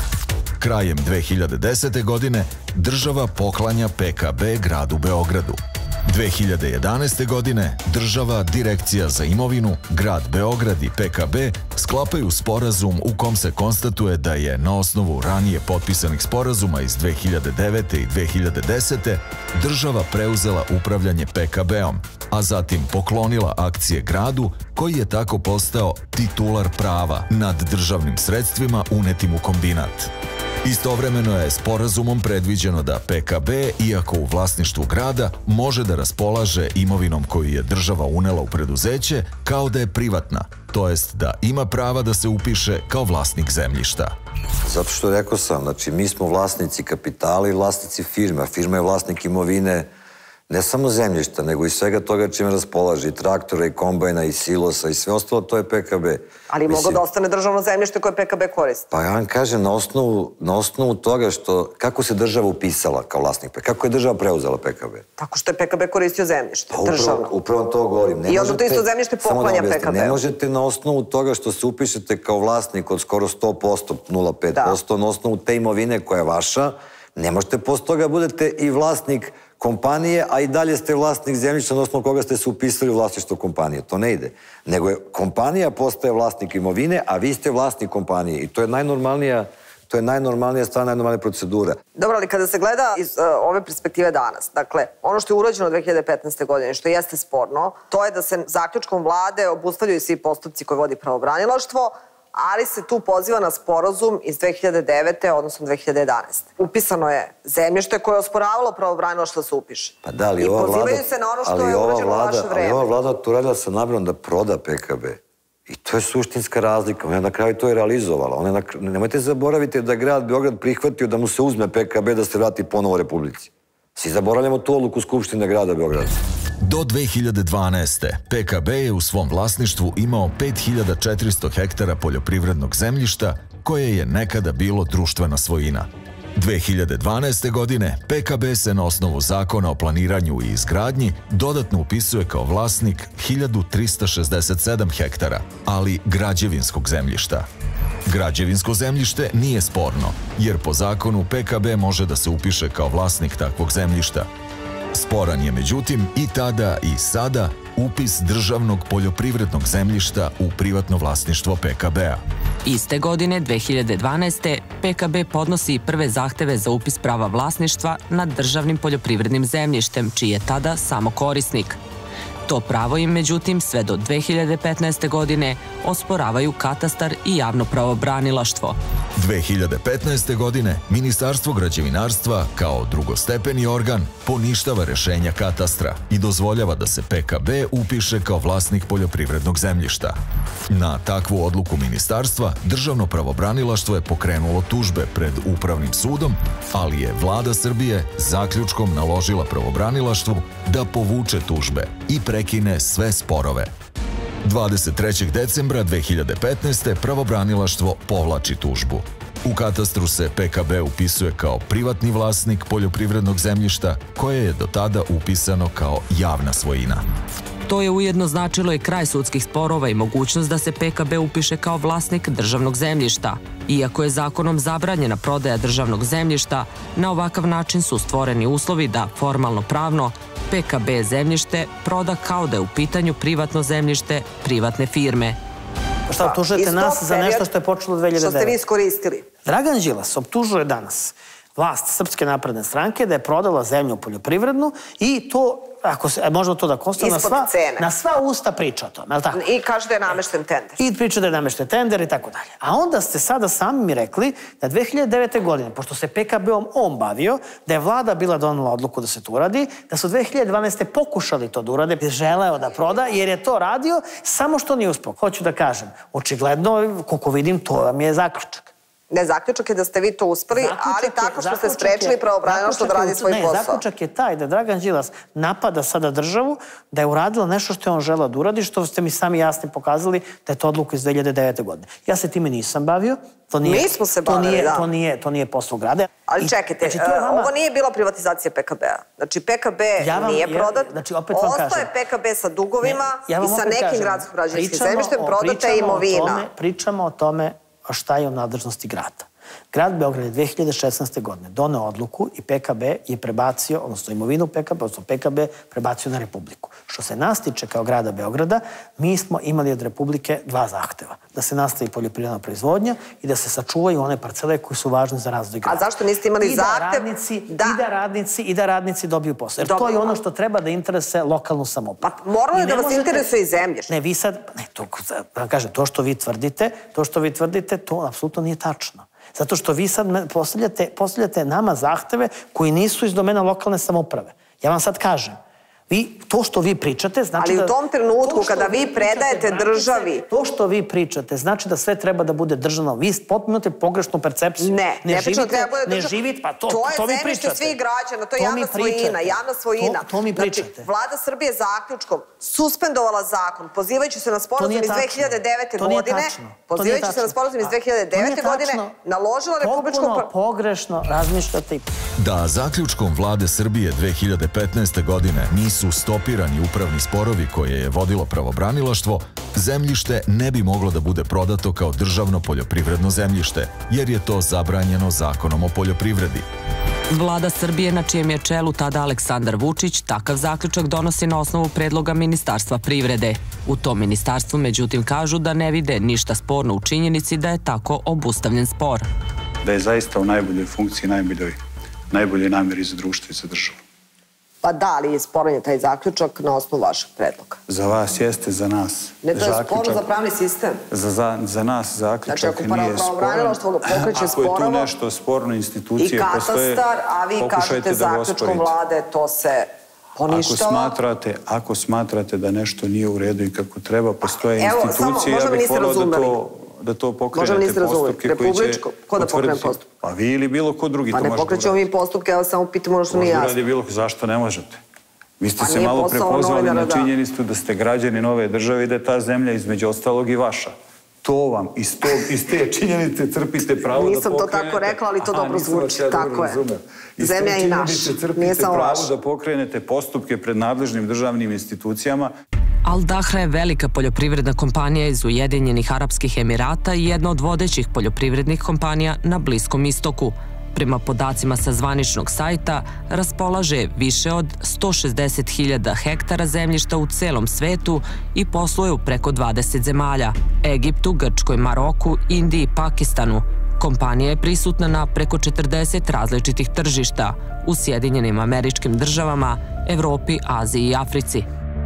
Krajem dve hiljade desete. godine država poklanja P K B gradu Beogradu. dve hiljade jedanaeste. godine država, Direkcija za imovinu, grad Beograd i P K B sklapaju sporazum u kom se konstatuje da je na osnovu ranije potpisanih sporazuma iz dve hiljade devete. i dve hiljade desete. država preuzela upravljanje P K B-om, a zatim poklonila akcije gradu koji je tako postao titular prava nad državnim sredstvima unetim u kombinat. Istovremeno je sporazumom predviđeno da P K B, iako u vlasništvu grada, može da raspolaže imovinom koju je država unela u preduzeće kao da je privatna, to jest da ima prava da se upiše kao vlasnik zemljišta.
Zato što rekao sam, znači mi smo vlasnici kapitala i vlasnici firme, a firma je vlasnik imovine ne samo zemljišta, nego i svega toga čime raspolaže, i traktora, i kombajna, i silosa, i sve ostalo, to je P K B.
Ali mogo da ostane državno zemljište koje P K B koristi.
Pa ja vam kažem, na osnovu, na osnovu toga što, kako se država upisala kao vlasnik, kako je država preuzela P K B?
Tako što je P K B koristio zemljište, državno.
Upravo to govorim.
I onda to isto zemljište poklanja P K B.
Ne možete na osnovu toga što se upišete kao vlasnik od skoro sto posto, nula zarez pet posto, na osnovu te imovine koja je vaša, ne možete posle toga budete i vlasnik kompanije, a i dalje ste vlasnik zemljišta na osnovu koga ste se upisali u vlasništvo kompanije. To ne ide. Nego je kompanija postaje vlasnik imovine, a vi ste vlasnik kompanije. I to je najnormalnija, to je najnormalnija stvar, najnormalnija procedura.
Dobro, ali kada se gleda iz ove perspektive danas, dakle, ono što je urađeno dve hiljade petnaeste. godine, što jeste sporno, to je da se zaključkom vlade obustavljaju svi postupci koje vodi pravobranilaštvo, ali se tu poziva na sporazum iz dve hiljade devete. odnosno dve hiljade jedanaeste. Upisano je zemljište koje je osporavalo pravobranilaštvo da se upiše.
Pa da, ali
I
ova vlada...
pozivaju se na ono što je urađeno u vaše vreme.
Ali ova vlada to radila sa namerom da proda P K B. I to je suštinska razlika. Ona je na kraju to je realizovala. Ona je na... Nemojte zaboraviti da je grad Beograd prihvatio da mu se uzme P K B da se vrati ponovo Republici. Svi zaboravljamo tu odluku Skupštine grada Beograda.
Do dve hiljade dvanaeste. P K B je u svom vlasništvu imao pet hiljada četiristo hektara poljoprivrednog zemljišta koje je nekada bilo društvena svojina. dve hiljade dvanaeste. godine P K B se na osnovu zakona o planiranju i izgradnji dodatno upisuje kao vlasnik hiljadu trista šezdeset sedam hektara, ali građevinskog zemljišta. Građevinsko zemljište nije sporno, jer po zakonu P K B može da se upiše kao vlasnik takvog zemljišta. Sporan je međutim i tada i sada upis državnog poljoprivrednog zemljišta u privatno vlasništvo P K B-a.
Iste godine, dve hiljade dvanaeste. P K B podnosi i prve zahteve za upis prava vlasništva nad državnim poljoprivrednim zemljištem, čiji je tada samo korisnik. To pravo im, međutim, sve do dve hiljade petnaeste. godine osporavaju katastar i javno pravobranilaštvo.
dve hiljade petnaeste. godine Ministarstvo građevinarstva kao drugostepeni organ poništava rešenja katastra i dozvoljava da se P K B upiše kao vlasnik poljoprivrednog zemljišta. Na takvu odluku ministarstva državno pravobranilaštvo je pokrenulo tužbe pred Upravnim sudom, ali je Vlada Srbije zaključkom naložila pravobranilaštvu da povuče tužbe i prekine sve sporove. dvadeset trećeg decembra dve hiljade petnaeste. pravobranilaštvo povlači tužbu. U katastru se P K B upisuje kao privatni vlasnik poljoprivrednog zemljišta koje je do tada upisano kao javna svojina.
To je ujedno značilo i kraj sudskih sporova i mogućnost da se P K B upiše kao vlasnik državnog zemljišta. Iako je zakonom zabranjena prodaja državnog zemljišta, na ovakav način su stvoreni uslovi da formalno pravno P K B zemljište proda kao da je u pitanju privatno zemljište privatne firme.
Šta optužujete nas za nešto što je počelo dve hiljade devete.
Što ste vi iskoristili?
Dragan Đilas optužuje danas vlast Srpske napredne stranke da je prodala zemlju poljoprivrednu i to, ako se, možemo to da konstatujemo, na sva, na sva usta priča o tome, je li tako?
I kaže da je namešten tender.
I priča da je namešten tender i tako dalje. A onda ste sada sami mi rekli da dve hiljade devete. godine, pošto se P K B-om on bavio, da je vlada bila donela odluku da se to uradi, da su dve hiljade dvanaeste. pokušali to da urade, želeo da proda, jer je to radio, samo što nije uspeo. Hoću da kažem, očigledno, koliko vidim, to vam je zaključak.
Ne, zaključak je da ste vi to uspeli, ali tako što ste sprečili pravobranilaštvo da radi svoj posao.
Ne, zaključak je taj da Dragan Đilas napada sada državu, da je uradila nešto što je on želeo da uradi, što ste mi sami jasno pokazali da je to odluka iz dve hiljade devete. godine. Ja se time nisam bavio.
Mi smo se bavili, da.
To nije posao grada.
Ali čekajte, ovo nije bila privatizacija P K B-a. Znači, P K B nije prodat, ostaje P K B sa dugovima i sa nekim gradsko-građevinskim zemljištem prodata je imovina.
Pričamo o tome šta je u nadležnosti grada. Grad Beograd je dve hiljade šesnaeste. godine doneo odluku i P K B je prebacio, odnosno imovinu P K B, odnosno P K B prebacio na Republiku. Što se nas tiče kao grada Beograda, mi smo imali od Republike dva zahteva. Da se nastavi poljoprivredna proizvodnja i da se sačuvaju one parcele koje su važne za razvoj grada.
A zašto niste imali zahtev?
I da radnici dobiju posao. Jer to je ono što treba da interesuje lokalnu samoupravu.
Pa moralo je da vas interesuje i zemljište.
Ne, vi sad, ne, to, kažem, to što vi tvrdite, to što vi tvrdite, to apsolutno nije tačno. Zato što vi sad postavljate nama zahteve koji nisu iz domena lokalne samouprave. Ja vam sad kažem, to što vi pričate znači da...
Ali u tom trenutku kada vi predajete državi...
To što vi pričate znači da sve treba da bude državno. Vi potpunite pogrešnu percepciju.
Ne, ne pričate da treba da bude
državno. Ne živite, pa to mi pričate.
To je zemljište svih građana, to je javna svojina, javna svojina.
To mi pričate.
Znači, Vlada Srbije zaključkom suspendovala zakon, pozivajući se na sporazum iz dve hiljade devete. godine, pozivajući se na sporazum iz dve hiljade devete. godine, naložila Republičkom...
Potpuno pogrešno razmišljate.
Da zaključkom Vlade Srbije dve hiljade petnaeste. godine nisu su stopirani upravni sporovi koje je vodilo pravobranilaštvo, zemljište ne bi moglo da bude prodato kao državno poljoprivredno zemljište, jer je to zabranjeno zakonom o poljoprivredi.
Vlada Srbije, na čijem je čelu tada Aleksandar Vučić, takav zaključak donosi na osnovu predloga Ministarstva privrede. U tom ministarstvu, međutim, kažu da ne vide ništa sporno u činjenici da je tako obustavljen spor.
Da je zaista u najboljoj funkciji, najboljoj namjeri za društvo i za državu.
Pa da, ali je sporan je taj zaključak na osnovu vašeg predloga.
Za vas jeste, za nas.
Ne, to je sporno za pravni sistem.
Za nas zaključak nije sporan.
Znači, ako pravobranilaštvo ga pokreće sporovo...
Ako je tu nešto sporno, institucije postoje...
I katastar, a vi kažete zaključkom vlade, to se poništava.
Ako smatrate da nešto nije u redu i kako treba, postoje institucije, ja bih volao da to... da to pokrenete postupke koji će potvrditi. Pa vi ili bilo ko drugi to može da uradi.
Pa ne pokrećemo mi postupke, evo samo pitam ono što nije jasno.
Zašto ne možete? Vi ste se malo prepozvali na činjenicu da ste građani nove države i da je ta zemlja između ostalog i vaša. To vam iz te činjenice crpite pravo da pokrenete...
Nisam to tako rekla, ali to dobro zvuči. Tako je. Zemlja je naša.
Iz te činjenice crpite pravo da pokrenete postupke pred nadležnim državnim institucijama.
Al Dahra je velika poljoprivredna kompanija iz Ujedinjenih Arapskih Emirata i jedna od vodećih poljoprivrednih kompanija na Bliskom istoku. prema podacima sa zvaničnog sajta, raspolaže više od sto šezdeset hiljada hektara zemljišta u celom svetu i posluje u preko dvadeset zemalja – Egiptu, Grčkoj, Maroku, Indiji i Pakistanu. Kompanija je prisutna na preko četrdeset različitih tržišta u Sjedinjenim Američkim Državama, Evropi, Aziji i Africi.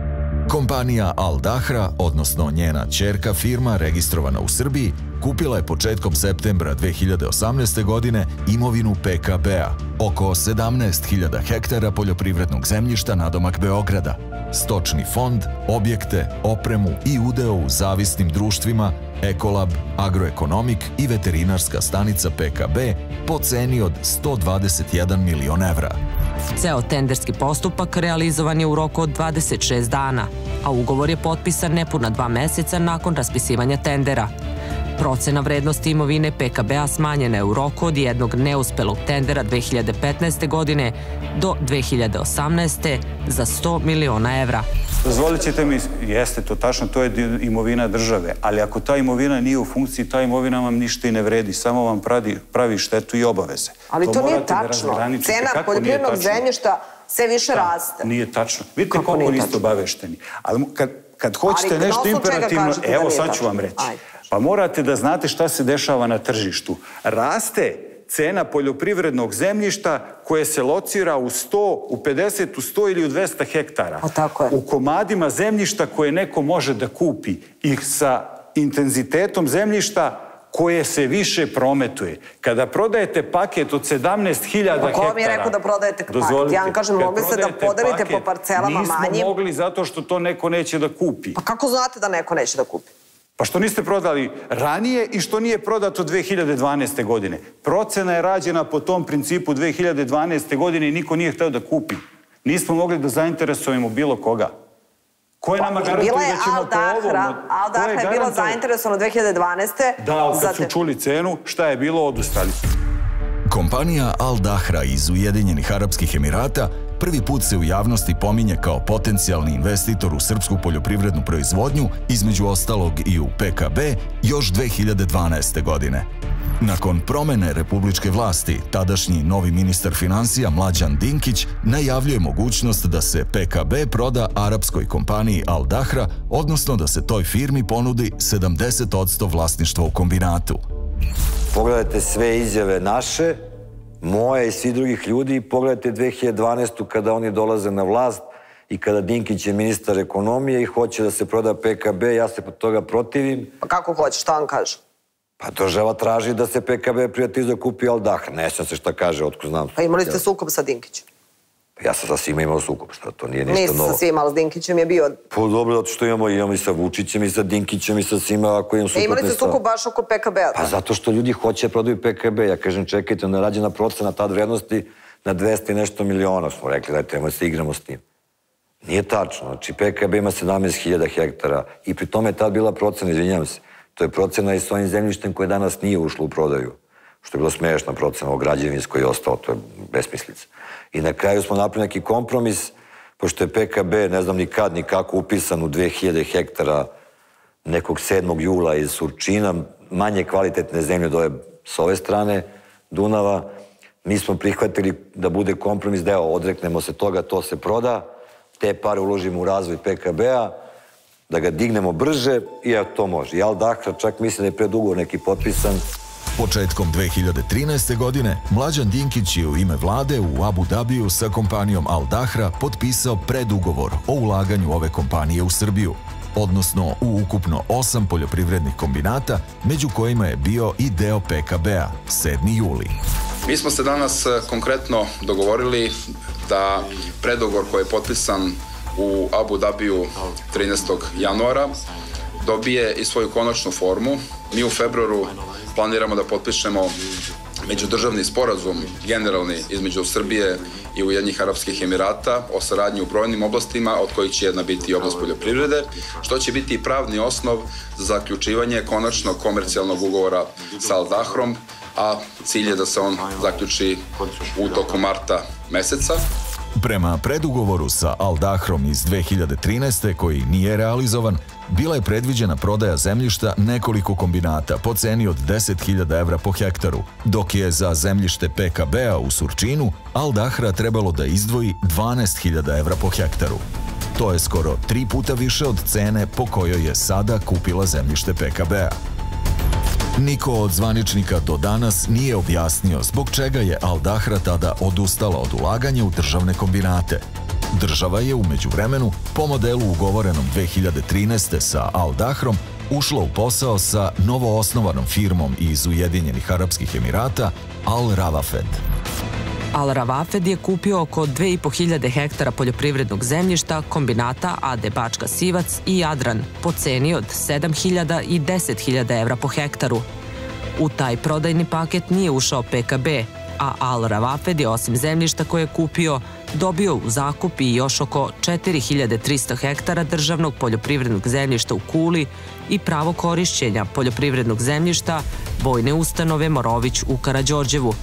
Kompanija Al Dahra, odnosno njena ćerka firma registrovana u Srbiji, kupila je početkom septembra dve hiljade osamnaeste. godine imovinu P K B-a, oko sedamnaest hiljada hektara poljoprivrednog zemljišta nadomak Beograda, stočni fond, objekte, opremu i udeo u zavisnim društvima Ekolab, Agroekonomik i veterinarska stanica P K B po ceni od sto dvadeset jedan milion evra.
Ceo tenderski postupak realizovan je u roku od dvadeset šest dana, a ugovor je potpisan nepuna dva meseca nakon raspisivanja tendera. Procena vrednosti imovine P K B-a smanjena je u roku od jednog neuspelog tendera dve hiljade petnaeste. godine do dve hiljade osamnaeste. za sto miliona evra.
Dozvolit ćete mi, jeste to tačno, to je imovina države, ali ako ta imovina nije u funkciji, ta imovina vam ništa i ne vredi, samo vam pravi, pravi štetu i obaveze.
Ali to, to nije tačno. Cena poljoprivrednog zemljišta sve više raste.
Nije tačno. Vidite koliko niste obavešteni. Ali kad, kad hoćete nešto imperativno, evo sad ću vam reći. Pa morate da znate šta se dešava na tržištu. Raste cena poljoprivrednog zemljišta koje se locira u sto, u pedeset, u sto ili u dvesta hektara. U komadima zemljišta koje neko može da kupi i sa intenzitetom zemljišta koje se više prometuje. Kada prodajete paket od sedamnaest hiljada hektara...
Ko mi je rekao da prodajete paket? Ja vam kažem, mogli ste da podelite po parcelama manjim.
Nismo mogli zato što to neko neće da kupi.
Pa kako znate da neko neće da kupi?
Pa što niste prodali ranije i što nije prodato dve hiljade dvanaeste. godine. Procena je rađena po tom principu dve hiljade dvanaeste. godine i niko nije hteo da kupi. Nismo mogli da zainteresujemo bilo koga. Ko je nama garantuje da ćemo po ovom...
Al Dahra je bila zainteresovana dve hiljade dvanaeste.
Da, ali kad su čuli cenu, šta je bilo, odustali su.
Kompanija Al Dahra iz Ujedinjenih Arapskih Emirata prvi put se u javnosti pominje kao potencijalni investitor u srpsku poljoprivrednu proizvodnju, između ostalog i u P K B, još dve hiljade dvanaeste. godine. Nakon promene republičke vlasti, tadašnji novi ministar finansija Mlađan Dinkić najavljuje mogućnost da se P K B proda arapskoj kompaniji Al Dahra, odnosno da se toj firmi ponudi sedamdeset posto vlasništva u kombinatu.
Pogledajte sve izjave naše, moje i svi drugih ljudi, pogledajte dve hiljade dvanaestu. kada oni dolaze na vlast i kada Dinkić je ministar ekonomije i hoće da se proda P K B, ja se pod toga protivim.
Pa kako hoće, šta vam kaže?
Pa država traži da se P K B privatizuje, kupi Al Dahra. Ne znam se šta kaže, otko znam.
Pa imali ste sukob sa Dinkićem?
Ja sam sa svima imao sukob, šta to nije ništa novo.
Niste sa svima, ali s Dinkićem je bio...
Pa dobro, zato što imamo, imamo i sa Vučićem i sa Dinkićem i sa svima, ako imam suprotne stvari.
Imali ste sukob baš oko P K B-a?
Pa zato što ljudi hoće prodaju P K B. Ja kažem, čekajte, ona rađena procena tad vrednosti na dvesta i nešto miliona. Smo rekli, dajte, nemoj se igramo s tim. Nije tačno. Znači, P K B ima sedamnaest hiljada hektara i pri tome je tad bila procena, izvinjam se, to je procena i s ovim zemljištem koje danas nije ušlo u prodaju. Što je bilo smiješna procena o građevinskoj i ostalo, to je besmislica. I na kraju smo napravili neki kompromis, pošto je P K B, ne znam ni kad, ni kako, upisan u dve hiljade hektara nekog sedmog jula iz Surčina, manje kvalitetne zemlje od ove, s ove strane Dunava. Mi smo prihvatili da bude kompromis, da evo, odreknemo se toga, to se proda, te pare uložimo u razvoj P K B-a, da ga dignemo brže i evo, to može. I Al Dahra, čak mislim da je predugovor neki potpisan.
Početkom dve hiljade trinaeste. godine Mlađan Dinkić je u ime vlade u Abu Dabiju sa kompanijom Al Dahra potpisao predugovor o ulaganju ove kompanije u Srbiju, odnosno u ukupno osam poljoprivrednih kombinata, među kojima je bio i deo P K B-a, sedmi juli.
Mi smo se danas konkretno dogovorili da predugovor koji je potpisan u Abu Dabiju trinaestog januara dobije i svoju konačnu formu. Mi u februaru planiramo da potpišemo međudržavni sporazum generalni između Srbije i Ujedinjenih Arapskih Emirata o saradnji u brojnim oblastima, od kojih će jedna biti i oblast poljoprivrede, što će biti i pravni osnov za zaključivanje konačnog komercijalnog ugovora sa Al Dahrom, a cilj je da se on zaključi u toku marta meseca.
Prema predugovoru sa Al Dahrom iz dve hiljade trinaeste. koji nije realizovan, bila je predviđena prodaja zemljišta nekoliko kombinata po ceni od deset hiljada evra po hektaru, dok je za zemljište P K B-a u Surčinu Al Dahra trebalo da izdvoji dvanaest hiljada evra po hektaru. To je skoro tri puta više od cene po kojoj je sada kupila zemljište P K B-a. Niko od zvaničnika do danas nije objasnio zbog čega je Al Dahra tada odustala od ulaganja u državne kombinate. Država je u međuvremenu, po modelu ugovorenom dve hiljade trinaeste. sa Al Dahrom, ušla u posao sa novoosnovanom firmom iz Ujedinjenih Arapskih Emirata Al Rawafed.
Al Rawafed je kupio oko dve i po hiljade hektara poljoprivrednog zemljišta kombinata A D Bačka Sivac i Jadran po ceni od sedam hiljada i deset hiljada evra po hektaru. U taj prodajni paket nije ušao P K B, a Al Rawafed je osim zemljišta koje je kupio dobio u zakup i još oko četiri hiljade trista hektara državnog poljoprivrednog zemljišta u Kuli i pravo korišćenja poljoprivrednog zemljišta Vojne ustanove Morović u Karađorđevu.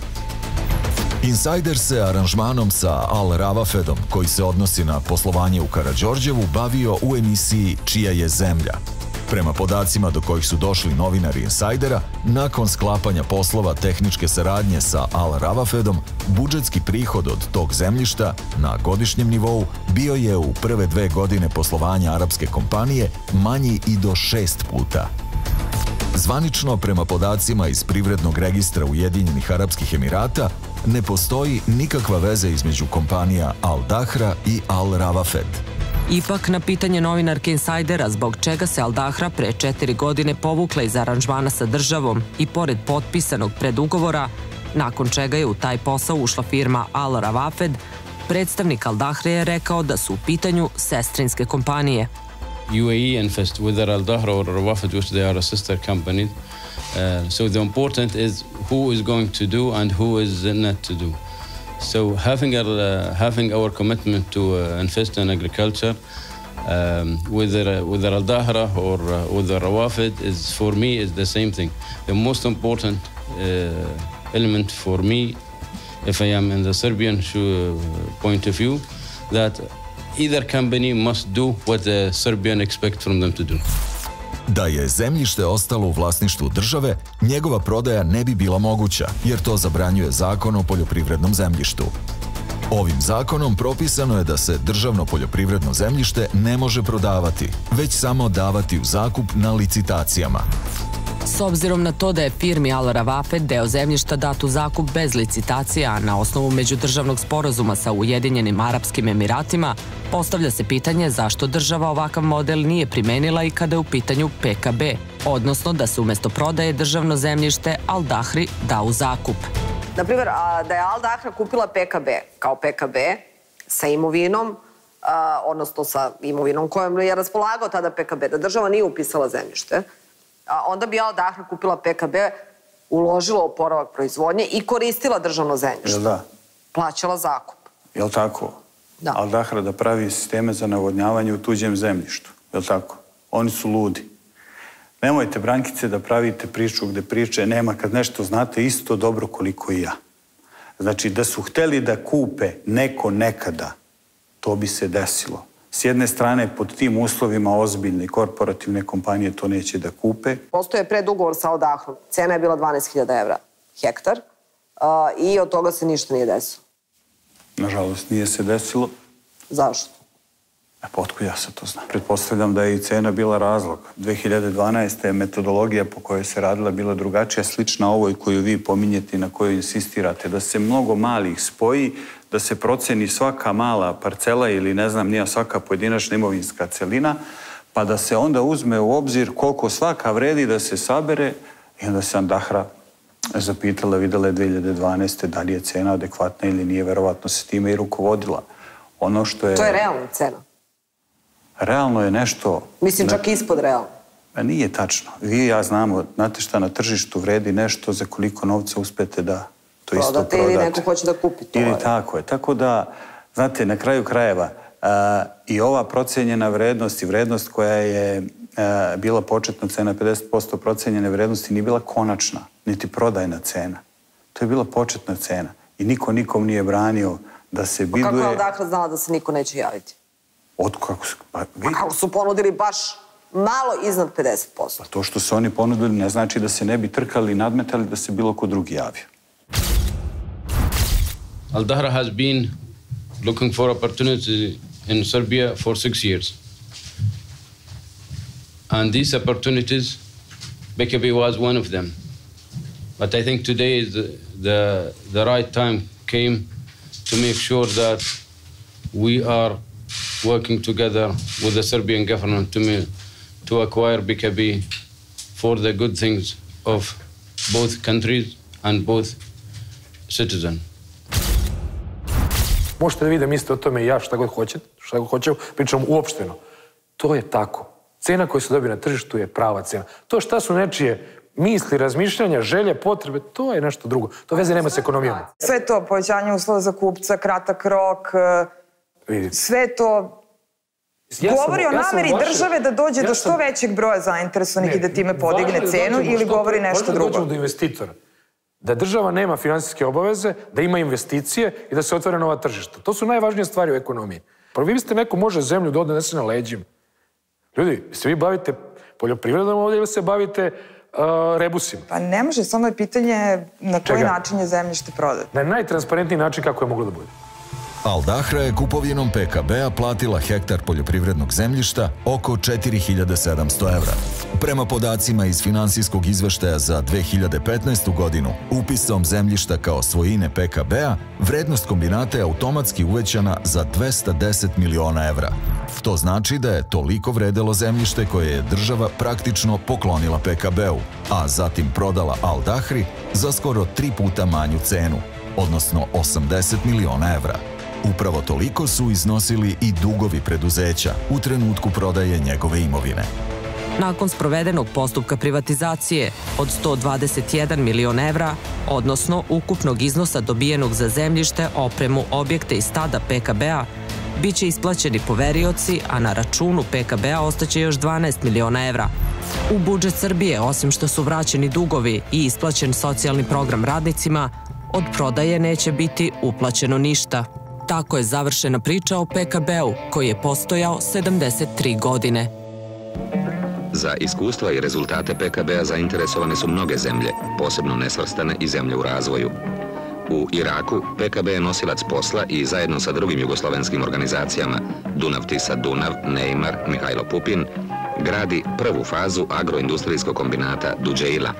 Insajder se aranžmanom sa Al Rawafedom, koji se odnosi na poslovanje u Karađorđevu, bavio u emisiji Čija je zemlja. Prema podacima do kojih su došli novinari Insajdera, nakon sklapanja poslova tehničke saradnje sa Al Rawafedom, budžetski prihod od tog zemljišta na godišnjem nivou bio je u prve dve godine poslovanja arapske kompanije manji i do šest puta. Zvanično, prema podacima iz Privrednog registra Ujedinjenih Arapskih Emirata, ne postoji nikakva veza između kompanija Al Dahra i Al Rawafed.
Ipak, na pitanje novinarke Insajdera zbog čega se Al Dahra pre četiri godine povukla iz aranžmana sa državom i pored potpisanog predugovora, nakon čega je u taj posao ušla firma Al Rawafed, predstavnik Al Dahre je rekao da su u pitanju sestrinske kompanije.
U A E invest whether Al Dahra or Rawafed, which they are a sister company. Uh, so the important is who is going to do and who is not to do. So having our uh, having our commitment to uh, invest in agriculture, um, whether uh, whether Al Dahra or uh, whether Rawafed is for me is the same thing. The most important uh, element for me, if I am in the Serbian uh, point of view, that either company must do what the Serbian expect from them to do.
Da je zemljište ostalo u vlasništvu države, njegova prodaja ne bi bila moguća, jer to zabranjuje Zakon o poljoprivrednom zemljištu. Ovim zakonom propisano je da se državno poljoprivredno zemljište ne može prodavati, već samo davati u zakup na licitacijama.
S obzirom na to da je firmi Al Rawafed deo zemljišta dat u zakup bez licitacija na osnovu međudržavnog sporazuma sa Ujedinjenim Arapskim Emiratima, postavlja se pitanje zašto država ovakav model nije primenila i kada je u pitanju P K B, odnosno da se umesto prodaje državno zemljište Al Dahri da u zakup.
Naprimjer, da je Al Dahra kupila P K B kao P K B sa imovinom, odnosno sa imovinom kojom je raspolagao tada P K B, da država nije upisala zemljište, onda bi Al Dahra kupila P K B, uložila oporavak proizvodnje i koristila državno zemljište.
Jel da?
Plaćala zakup.
Jel tako?
Da.
Al Dahra da pravi sisteme za navodnjavanje u tuđem zemljištu. Jel tako? Oni su ludi. Nemojte, Brankice, da pravite priču gde priče nema kad nešto znate isto dobro koliko i ja. Znači, da su hteli da kupe neko nekada, to bi se desilo. S jedne strane, pod tim uslovima ozbiljne korporativne kompanije to neće da kupe.
Postoje predugovor sa Al Dahrom. Cena je bila dvanaest hiljada evra hektar i od toga se ništa nije desilo.
Nažalost, nije se desilo.
Zašto?
E, pa otkud ja sad to znam? Pretpostavljam da je i cena bila razlog. dve hiljade dvanaeste. je metodologija po kojoj se radila bila drugačija, slična ovoj koju vi pominjete i na kojoj insistirate. Da se mnogo malih spoji, da se proceni svaka mala parcela ili ne znam nija svaka pojedinačna imovinska celina, pa da se onda uzme u obzir koliko svaka vredi da se sabere i onda se Al Dahra zapitala, videla je dve hiljade dvanaeste. da li je cena adekvatna ili nije, verovatno se time i rukovodila. Ono što je...
To je realna cena.
Realno je nešto...
Mislim, čak ispod realno.
Nije tačno. Vi i ja znamo, znate šta na tržištu vredi nešto za koliko novca uspete da to isto prodate.
Prodate ili neko hoće da kupi to.
Ili tako je. Tako da, znate, na kraju krajeva i ova procenjena vrednost i vrednost koja je bila početna cena, pedeset posto procenjene vrednosti, nije bila konačna, niti prodajna cena. To je bila početna cena. I niko nikom nije branio da se biduje...
Kako je Al Dahra znala da se niko neće javiti?
Otko, kako su... Pa,
kako su ponudili baš malo iznad pedeset posto.
Pa to što su oni ponudili ne znači da se ne bi trkali i nadmetali da se bilo ko drugi javio.
Al Dahra has been looking for opportunity in Serbia for six years. And these opportunities, P K B was one of them. But I think today is the, the, the right time came to make sure that we are working together with the Serbian government to, me, to acquire P K B for the good things of both countries and both citizens.
Možete da vidite, mislite o tome i ja šta god hoćete, šta god hoćemo, pričamo uopšteno. To je tako. Cena koju se dobije na tržištu je prava cena. To šta su nečije misli, razmišljanja, želje, potrebe, to je nešto drugo. To veze nema s ekonomijom.
Sve to, povećanje uslova za kupca, kratak rok, sve to govori o nameri države da dođe do što većeg broja zainteresovanih i da time podigne cenu ili govori nešto drugo.
Dođemo do investitora. Da država nema finansijske obaveze, da ima investicije i da se otvore nova tržišta. To su najvažnije stvari u ekonomiji. Pa vi biste neko može zemlju da odnese na leđima. Ljudi, se vi bavite poljoprivredom ovdje ili se bavite rebusima?
Pa ne može, samo je pitanje na koji način je zemljište prodato.
Na najtransparentniji način kako je moglo da bude.
Al Dahra je kupovinom P K B-a platila hektar poljoprivrednog zemljišta oko četiri hiljade sedamsto evra. Prema podacima iz finansijskog izveštaja za dve hiljade petnaestu. godinu, upisom zemljišta kao svojine P K B-a, vrednost kombinata je automatski uvećana za dvesta deset miliona evra. To znači da je toliko vredelo zemljište koje je država praktično poklonila P K B-u, a zatim prodala Al Dahri za skoro tri puta manju cenu, odnosno osamdeset miliona evra. Upravo toliko su iznosili i dugovi preduzeća u trenutku prodaje njegove imovine.
Nakon sprovedenog postupka privatizacije od sto dvadeset jedan milion evra, odnosno ukupnog iznosa dobijenog za zemljište, opremu, objekte i stada P K B-a, bit će isplaćeni poverioci, a na računu P K B-a ostaće još dvanaest miliona evra. U budžet Srbije, osim što su vraćeni dugovi i isplaćen socijalni program radnicima, od prodaje neće biti uplaćeno ništa. Tako je završena priča o P K B-u, koji je postojao sedamdeset tri godine.
Za iskustva i rezultate P K B-a zainteresovane su mnoge zemlje, posebno nesvrstane i zemlje u razvoju. U Iraku P K B je nosilac posla i zajedno sa drugim jugoslovenskim organizacijama Dunav Tisa Dunav, Neymar, Mihajlo Pupin gradi prvu fazu agroindustrijskog kombinata Duđeila.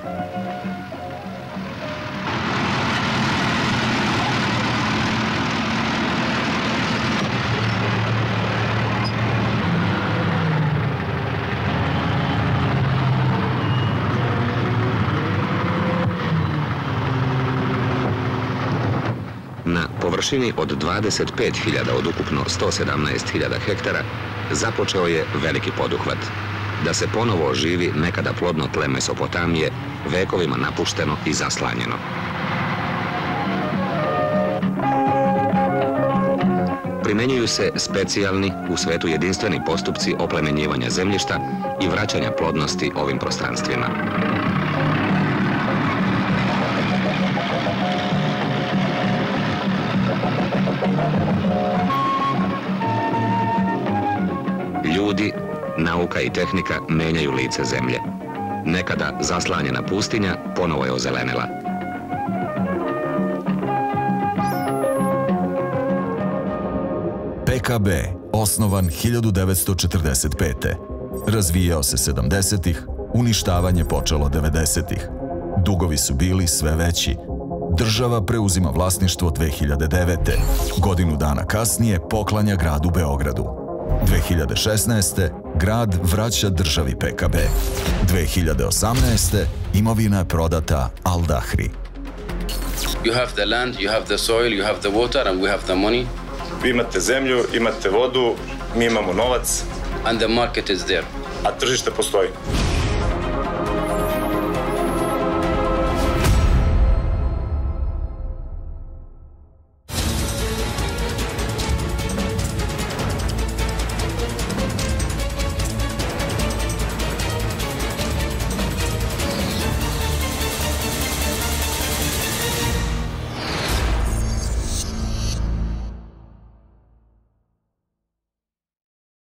Na površini od dvadeset pet hiljada od ukupno sto sedamnaest hiljada hektara započeo je veliki poduhvat. Da se ponovo oživi nekada plodno tle Mesopotamije, vekovima napušteno i zaslanjeno. Primenjuju se specijalni, u svetu jedinstveni postupci oplemenjivanja zemljišta i vraćanja plodnosti ovim prostranstvima. Ljudi, nauka i tehnika menjaju lice zemlje. Nekada zaslanjena pustinja ponovo je ozelenila.
P K B, osnovan hiljadu devetsto četrdeset pete. Razvijao se sedamdesetih, uništavanje počelo devedesetih. Dugovi su bili sve veći. Država preuzima vlasništvo dve hiljade devete. Godinu dana kasnije poklanja gradu Beogradu. dve hiljade šesnaeste. grad vraća državi P K B. dve hiljade osamnaeste. imovina je prodata Al Dahri.
You have the land, you have the soil, you have the water and we have the money.
Vi imate zemlju, imate vodu, mi imamo novac.
And the market is there.
A tržište postoji.